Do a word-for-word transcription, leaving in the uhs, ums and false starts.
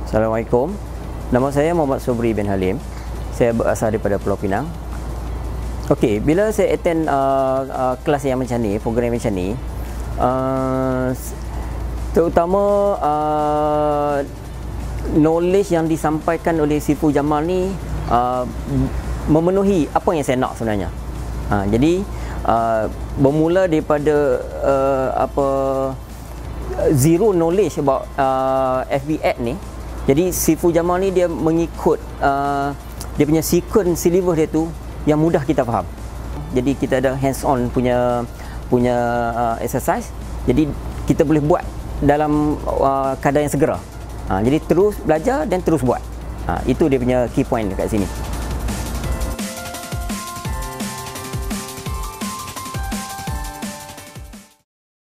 Assalamualaikum. Nama saya Muhammad Sobri bin Halim. Saya berasal daripada Pulau Pinang. Okey, bila saya attend uh, uh, kelas yang macam ni, program macam ni, uh, terutama uh, knowledge yang disampaikan oleh Saiful Jamal ni uh, memenuhi apa yang saya nak sebenarnya. Uh, jadi uh, bermula daripada uh, apa zero knowledge about uh, F B Act ni. Jadi Saiful Jamal ni dia mengikut uh, dia punya sequence syllabus dia tu yang mudah kita faham. Jadi kita ada hands on punya punya uh, exercise. Jadi kita boleh buat dalam uh, keadaan yang segera. Ha, jadi terus belajar dan terus buat. Ha, itu dia punya key point dekat sini.